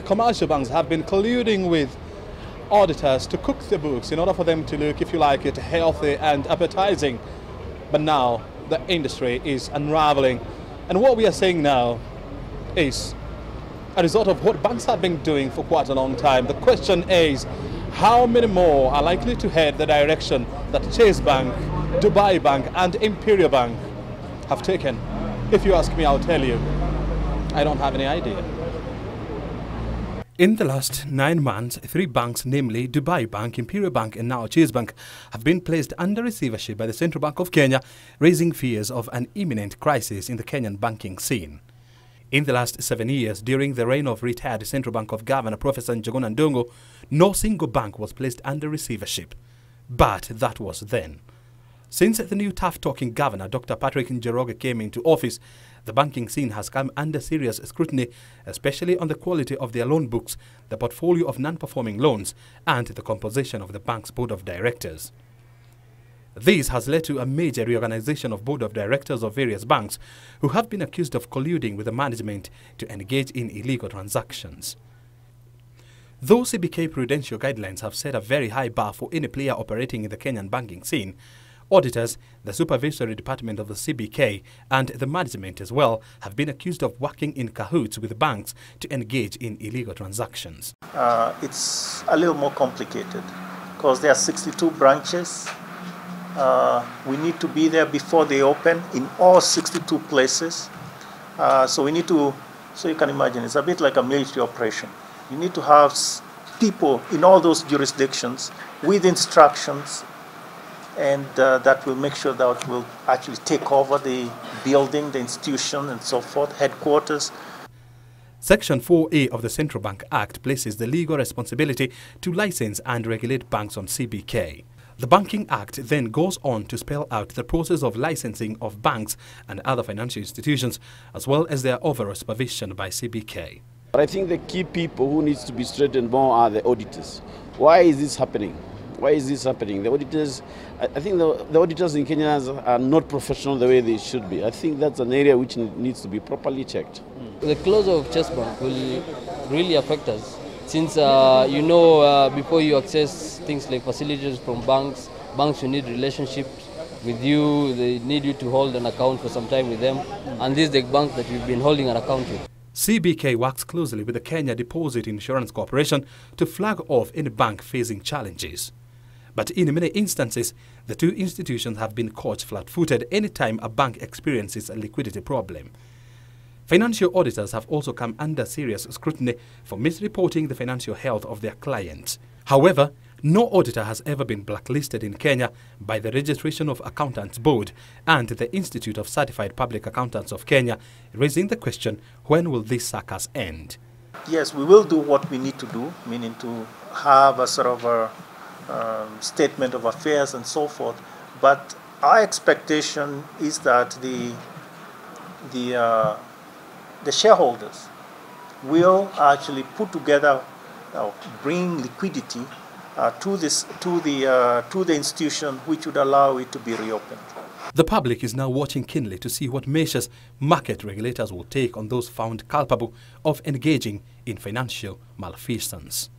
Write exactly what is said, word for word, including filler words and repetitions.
commercial banks have been colluding with auditors to cook the books in order for them to look, if you like it, healthy and appetizing. But now the industry is unraveling. And what we are seeing now is a result of what banks have been doing for quite a long time. The question is, how many more are likely to head the direction that Chase Bank, Dubai Bank and Imperial Bank have taken? If you ask me, I'll tell you, I don't have any idea. In the last nine months, three banks, namely Dubai Bank, Imperial Bank and now Chase Bank, have been placed under receivership by the Central Bank of Kenya, raising fears of an imminent crisis in the Kenyan banking scene. In the last seven years, during the reign of retired Central Bank of Governor Professor Njuguna Ndung'u, no single bank was placed under receivership. But that was then. Since the new tough-talking governor, Doctor Patrick Njoroge, came into office, the banking scene has come under serious scrutiny, especially on the quality of their loan books, the portfolio of non-performing loans, and the composition of the bank's board of directors. This has led to a major reorganization of board of directors of various banks who have been accused of colluding with the management to engage in illegal transactions. Though C B K prudential guidelines have set a very high bar for any player operating in the Kenyan banking scene, auditors, the supervisory department of the C B K and the management as well have been accused of working in cahoots with banks to engage in illegal transactions. Uh, it's a little more complicated because there are sixty-two branches. Uh, we need to be there before they open in all sixty-two places. Uh, so we need to, so you can imagine, it's a bit like a military operation. You need to have people in all those jurisdictions with instructions, and uh, that will make sure that we'll actually take over the building, the institution, and so forth, headquarters. Section four A of the Central Bank Act places the legal responsibility to license and regulate banks on C B K. The Banking Act then goes on to spell out the process of licensing of banks and other financial institutions, as well as their overall supervision by C B K. But I think the key people who needs to be straightened more are the auditors. Why is this happening? Why is this happening? The auditors, I think the, the auditors in Kenya are not professional the way they should be. I think that's an area which needs to be properly checked. The closure of Chase Bank will really affect us, since uh, you know uh, before you access things like facilities from banks, banks will need relationships with you, they need you to hold an account for some time with them, and this is the bank that you've been holding an account with. C B K works closely with the Kenya Deposit Insurance Corporation to flag off any bank facing challenges. But in many instances, the two institutions have been caught flat-footed anytime a bank experiences a liquidity problem. Financial auditors have also come under serious scrutiny for misreporting the financial health of their clients. However, no auditor has ever been blacklisted in Kenya by the Registration of Accountants Board and the Institute of Certified Public Accountants of Kenya, raising the question, when will this circus end? Yes, we will do what we need to do, meaning to have a sort of a um, statement of affairs and so forth. But our expectation is that the the uh, the shareholders will actually put together, uh, bring liquidity uh, to this to the uh, to the institution, which would allow it to be reopened. The public is now watching keenly to see what measures market regulators will take on those found culpable of engaging in financial malfeasance.